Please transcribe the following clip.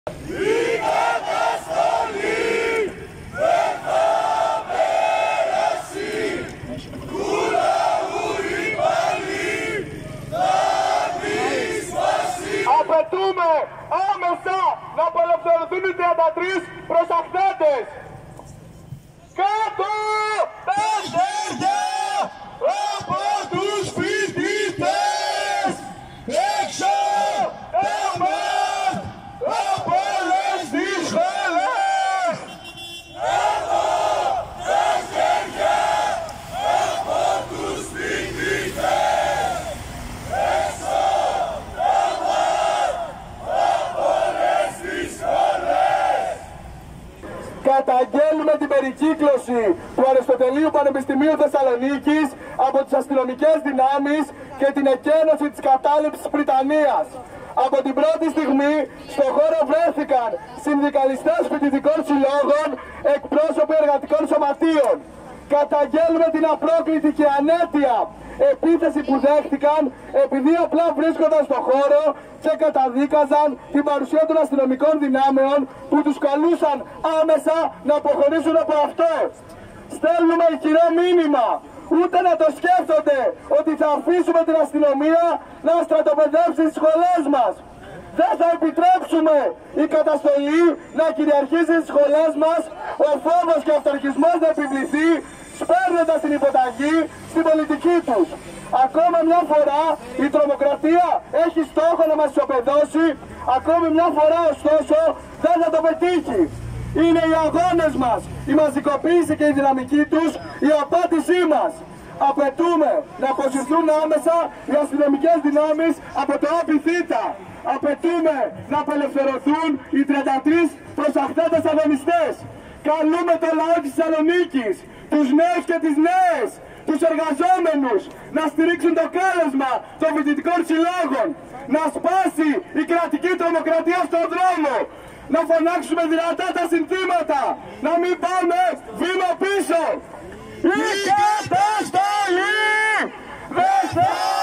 Η καταστολή δεν θα περάσει, του λαού η πάλι θα δυσπάσει. Απαιτούμε άμεσα να απελευθερωθούν οι 33 προσαχθέντες. Κάτω τα χέρια από τους φοιτητές, έξω τα ΜΑΤ από όλες τις σχολές. Κάτω τα χέρια από τους φοιτητές, έξω τα ΜΑΤ από όλες τις σχολές. Καταγγέλνουμε την περικύκλωση του Αριστοτελείου Πανεπιστημίου Θεσσαλονίκης από τις αστυνομικές δυνάμεις και την εκένωση της κατάληψης Πριτανίας. Από την πρώτη στιγμή στο χώρο βρέθηκαν συνδικαλιστές φοιτητικών συλλόγων, εκπρόσωποι εργατικών σωματείων. Καταγγέλνουμε την απρόκλητη και ανέτεια επίθεση που δέχτηκαν επειδή απλά βρίσκονταν στο χώρο και καταδίκαζαν την παρουσία των αστυνομικών δυνάμεων που τους καλούσαν άμεσα να αποχωρήσουν από αυτό. Στέλνουμε ηχηρό μήνυμα, ούτε να το σκέφτονται ότι θα αφήσουμε την αστυνομία να στρατοπεδεύσει τις σχολές μας. Δεν θα επιτρέψουμε η καταστολή να κυριαρχήσει στις σχολές μας, ο φόβος και ο αυταρχισμός να επιβληθεί, σπέρνοντας την υποταγή στην πολιτική τους. Ακόμα μια φορά η τρομοκρατία έχει στόχο να μας ισοπεδώσει, ακόμη μια φορά ωστόσο δεν θα το πετύχει. Είναι οι αγώνες μας, η μαζικοποίηση και η δυναμική τους, η απάντησή μας. Απαιτούμε να αποσυρθούν άμεσα οι αστυνομικές δυνάμεις από το ΑΠΙΘΙΤΑ. Απαιτούμε να απελευθερωθούν οι 33 προσαχθέντες αγωνιστές. Καλούμε το λαό της Θεσσαλονίκης, τους νέους και τις νέες, τους εργαζόμενους να στηρίξουν το κάλεσμα των φοιτητικών συλλόγων, να σπάσει η κρατική τρομοκρατία στον δρόμο, να φωνάξουμε δυνατά τα συνθήματα, να μην πάμε βήμα πίσω. Η καταστολή δεν θα